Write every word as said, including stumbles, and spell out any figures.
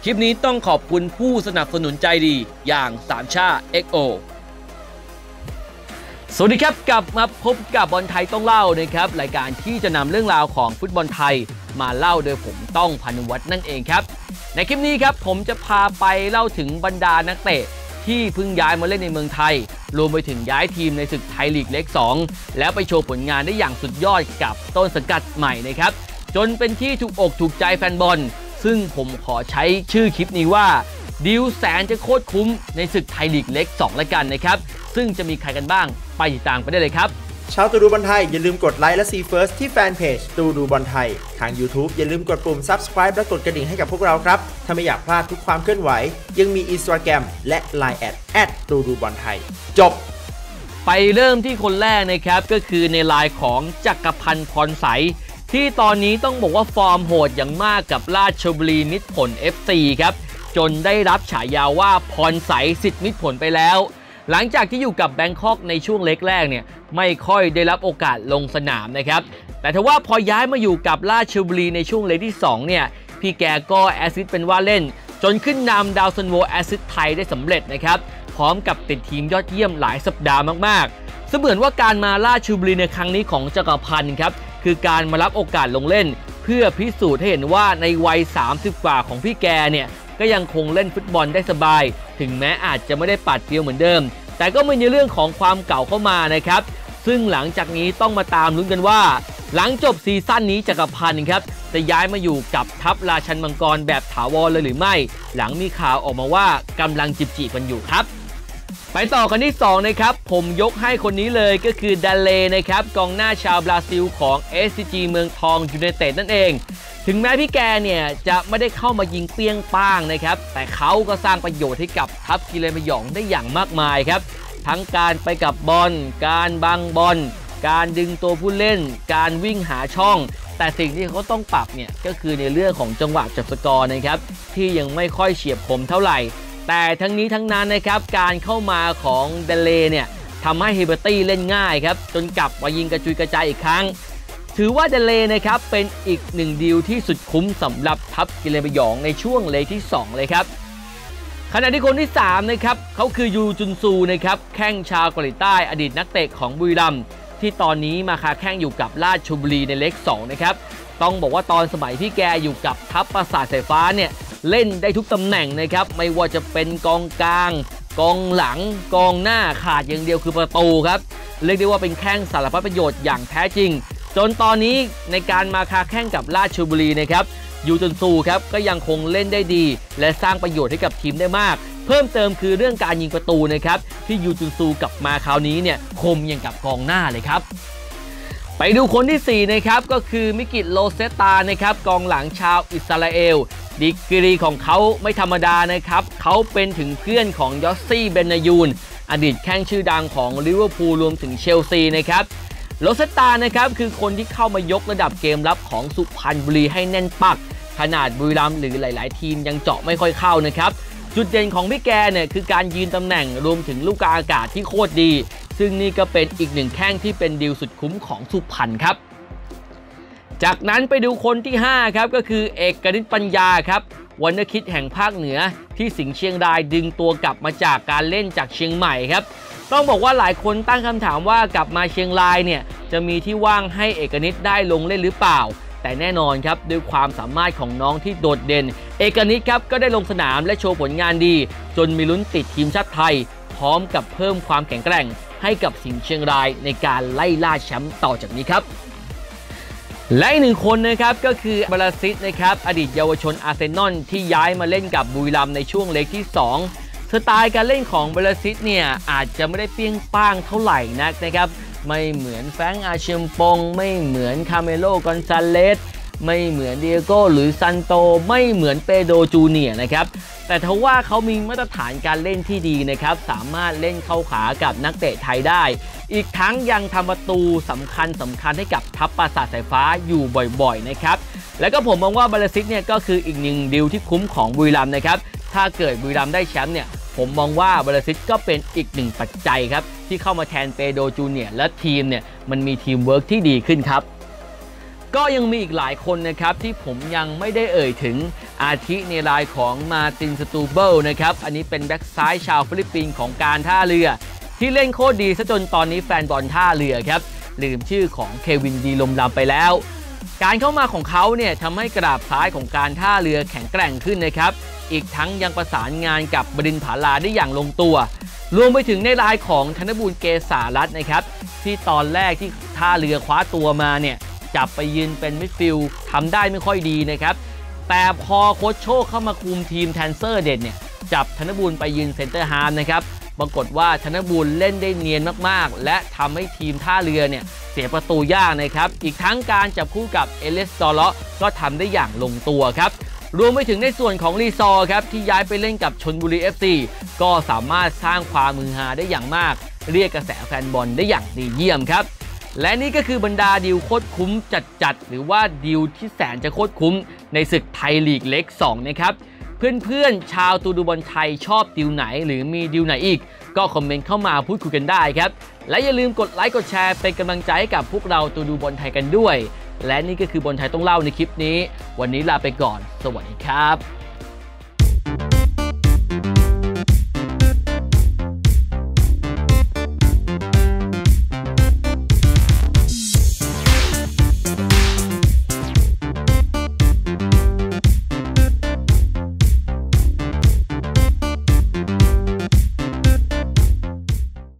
คลิปนี้ต้องขอบคุณผู้สนับสนุนใจดีอย่างสามชา เอ็กซ์ โอ สวัสดีครับกลับมาพบกับบอลไทยต้องเล่านะครับรายการที่จะนำเรื่องราวของฟุตบอลไทยมาเล่าโดยผมต้องพานุวัฒน์นั่นเองครับในคลิปนี้ครับผมจะพาไปเล่าถึงบรรดานักเตะที่เพิ่งย้ายมาเล่นในเมืองไทยรวมไปถึงย้ายทีมในศึกไทยลีกเล็กสองแล้วไปโชว์ผลงานได้อย่างสุดยอดกับต้นสังกัดใหม่นะครับจนเป็นที่ถูกอกถูกใจแฟนบอลซึ่งผมขอใช้ชื่อคลิปนี้ว่าดิวแสนจะโคตรคุ้มในศึกไทยลีกเล็กสองละกันนะครับซึ่งจะมีใครกันบ้างไปติดตามไปได้เลยครับชาวตูดูบอลไทยอย่าลืมกดไลค์และซีเฟิร์สที่แฟนเพจตูดูบอลไทยทาง YouTube อย่าลืมกดปุ่ม Subscribe และกดกระดิ่งให้กับพวกเราครับถ้าไม่อยากพลาดทุกความเคลื่อนไหวยังมี Instagram และ ไลน์ แอท แอท ตูดูบอลไทยจบไปเริ่มที่คนแรกนะครับก็คือในไลน์ของจักรพันธ์พรใสที่ตอนนี้ต้องบอกว่าฟอร์มโหดอย่างมากกับราชบุรีมิตรผล เอฟ ซี ครับจนได้รับฉายาว่าพรใสสิทธิ์มิตรผลไปแล้วหลังจากที่อยู่กับแบงคอกในช่วงเล็กแรกเนี่ยไม่ค่อยได้รับโอกาสลงสนามนะครับแต่ทว่าพอย้ายมาอยู่กับราชบุรีในช่วงเล็กที่สองเนี่ยพี่แกก็แอสซิสต์เป็นว่าเล่นจนขึ้นนำดาวซันโวแอสซิสต์ไทยได้สำเร็จนะครับพร้อมกับติดทีมยอดเยี่ยมหลายสัปดาห์มากๆเสมือนว่าการมาราชบุรีในครั้งนี้ของจักรพันธ์ครับคือการมารับโอกาสลงเล่นเพื่อพิสูจน์ให้เห็นว่าในวัยสามสิบกว่าของพี่แกเนี่ยก็ยังคงเล่นฟุตบอลได้สบายถึงแม้อาจจะไม่ได้ปัดเปรียวเหมือนเดิมแต่ก็มีในเรื่องของความเก่าเข้ามานะครับซึ่งหลังจากนี้ต้องมาตามลุ้นกันว่าหลังจบซีซั่นนี้จักรพันธ์ครับจะย้ายมาอยู่กับทัพราชันมังกรแบบถาวรเลยหรือไม่หลังมีข่าวออกมาว่ากำลังจีบจีบกันอยู่ครับไปต่อกันที่สองนะครับผมยกให้คนนี้เลยก็คือดัลเล่นะครับกองหน้าชาวบราซิลของ เอส ซี จี เมืองทองยูไนเต็ดนั่นเองถึงแม้พี่แกเนี่ยจะไม่ได้เข้ามายิงเปี้ยงป้างนะครับแต่เขาก็สร้างประโยชน์ให้กับทัพกิเลนพยองได้อย่างมากมายครับทั้งการไปกับบอลการบังบอลการดึงตัวผู้เล่นการวิ่งหาช่องแต่สิ่งที่เขาต้องปรับเนี่ยก็คือในเรื่องของจังหวะจับสกอร์นะครับที่ยังไม่ค่อยเฉียบคมเท่าไหร่แต่ทั้งนี้ทั้งนั้นนะครับการเข้ามาของเดเลเนี่ยทำให้เฮเบอร์ตี้เล่นง่ายครับจนกลับมายิงกระจุยกระจายอีกครั้งถือว่าเดเลนะครับเป็นอีกหนึ่งดีลที่สุดคุ้มสำหรับทัพกิเลนพยองในช่วงเลกที่สองเลยครับขณะที่คนที่สามนะครับเขาคือยูจุนซูนะครับแข้งชาวเกาหลีใต้อดีตนักเตะของบุรีรัมย์ที่ตอนนี้มาค้าแข้งอยู่กับราชบุรีในเลกสองนะครับต้องบอกว่าตอนสมัยที่แกอยู่กับทัพปราสาทสายฟ้าเนี่ยเล่นได้ทุกตำแหน่งนะครับไม่ว่าจะเป็นกองกลางกองหลังกองหน้าขาดอย่างเดียวคือประตูครับเรียกได้ว่าเป็นแข้งสารพัดประโยชน์อย่างแท้จริงจนตอนนี้ในการมาค้าแข้งกับราชบุรีนะครับยูจนซูครับก็ยังคงเล่นได้ดีและสร้างประโยชน์ให้กับทีมได้มากเพิ่มเติมคือเรื่องการยิงประตูนะครับที่ยูจนซูกลับมาคราวนี้เนี่ยคมอย่างกับกองหน้าเลยครับไปดูคนที่สี่นะครับก็คือมิกิโลเซตานะครับกองหลังชาวอิสราเอลดีกรีของเขาไม่ธรรมดานะครับเขาเป็นถึงเพื่อนของยอสซี่เบนนายูนอดีตแข้งชื่อดังของลิเวอร์พูลรวมถึงเชลซีนะครับโลเซตานะครับคือคนที่เข้ามายกระดับเกมรับของสุพรรณบุรีให้แน่นปักขนาดบุรีรัมย์หรือหลายๆทีมยังเจาะไม่ค่อยเข้านะครับจุดเด่นของพี่แกเนี่ยคือการยืนตำแหน่งรวมถึงลูกกลางอากาศที่โคตรดีซึ่งนี่ก็เป็นอีกหนึ่งแข้งที่เป็นดีลสุดคุ้มของสุพรรณครับจากนั้นไปดูคนที่ห้าครับก็คือเอกนิตปัญญาครับวันคิดแห่งภาคเหนือที่สิงห์เชียงรายดึงตัวกลับมาจากการเล่นจากเชียงใหม่ครับต้องบอกว่าหลายคนตั้งคำถามว่ากลับมาเชียงรายเนี่ยจะมีที่ว่างให้เอกนิตได้ลงเล่นหรือเปล่าแต่แน่นอนครับด้วยความสามารถของน้องที่โดดเด่นเอกนิตครับก็ได้ลงสนามและโชว์ผลงานดีจนมีลุ้นติดทีมชาติไทยพร้อมกับเพิ่มความแข็งแกร่งให้กับสิงห์เชียงรายในการไล่ล่าแชมป์ต่อจากนี้ครับและอีกหนึ่งคนนะครับก็คือบราซิสนะครับอดีตเยาวชนอาร์เซนอลที่ย้ายมาเล่นกับบุรีรัมย์ในช่วงเล็กที่สองสไตล์การเล่นของบราซิสเนี่ยอาจจะไม่ได้เปี้ยงป้างเท่าไหร่นักนะครับไม่เหมือนแฟรงค์อาเชียมปงไม่เหมือนคาเมโลกอนซาเลสไม่เหมือนเดียโก้หรือซันโตไม่เหมือนเปโดรจูเนียร์นะครับแต่ทว่าเขามีมาตรฐานการเล่นที่ดีนะครับสามารถเล่นเข้าขากับนักเตะไทยได้อีกทั้งยังทำประตูสำคัญสำคัญให้กับทัพปราสาทสายฟ้าอยู่บ่อยๆนะครับแล้วก็ผมมองว่าบราซิสเนี่ยก็คืออีกหนึ่งดีลที่คุ้มของบุรีรัมย์นะครับถ้าเกิดบุรีรัมย์ได้แชมป์เนี่ยผมมองว่าบราซิสก็เป็นอีกหนึ่งปัจจัยครับที่เข้ามาแทนเปโดรจูเนียร์และทีมเนี่ยมันมีทีมเวิร์กที่ดีขึ้นครับก็ยังมีอีกหลายคนนะครับที่ผมยังไม่ได้เอ่ยถึงอาทิในรายของมาตินสตูเบิลนะครับอันนี้เป็นแบ็กซ้ายชาวฟิลิปปินส์ของการท่าเรือที่เล่นโคตรดีซะจนตอนนี้แฟนบอลท่าเรือครับลืมชื่อของเควินดีลมลำไปแล้วการเข้ามาของเขาเนี่ยทำให้กราบซ้ายของการท่าเรือแข็งแกร่งขึ้นนะครับอีกทั้งยังประสานงานกับบดินทร์ผาลาได้อย่างลงตัวรวมไปถึงในรายของธนบูรณ์เกษารัตน์นะครับที่ตอนแรกที่ท่าเรือคว้าตัวมาเนี่ยจับไปยืนเป็นมิดฟิลด์ทำได้ไม่ค่อยดีนะครับแต่พอโค้ชโชคเข้ามาคุมทีมแทนเซอร์เด็ดเนี่ยจับธนบูรณ์ไปยืนเซนเตอร์ฮาล์ฟนะครับปรากฏว่าธนบูรณ์เล่นได้เนียนมากๆและทำให้ทีมท่าเรือเนี่ยเสียประตูยากนะครับอีกทั้งการจับคู่กับเอเลสซอเลาะก็ทำได้อย่างลงตัวครับรวมไปถึงในส่วนของรีซอร์ครับที่ย้ายไปเล่นกับชลบุรี เอฟ ซี ก็สามารถสร้างความมือฮาได้อย่างมากเรียกกระแสแฟนบอลได้อย่างดีเยี่ยมครับและนี่ก็คือบรรดาดีลโคตรคุ้มจัดๆหรือว่าดีลที่แสนจะโคตรคุ้มในศึกไทยลีกเล็กสองนะครับเพื่อนๆชาวตูดูบอลไทยชอบดีลไหนหรือมีดีลไหนอีกก็คอมเมนต์เข้ามาพูดคุยกันได้ครับและอย่าลืมกดไลค์กดแชร์เป็นกำลังใจให้กับพวกเราตูดูบอลไทยกันด้วยและนี่ก็คือบอลไทยต้องเล่าในคลิปนี้วันนี้ลาไปก่อนสวัสดีครับ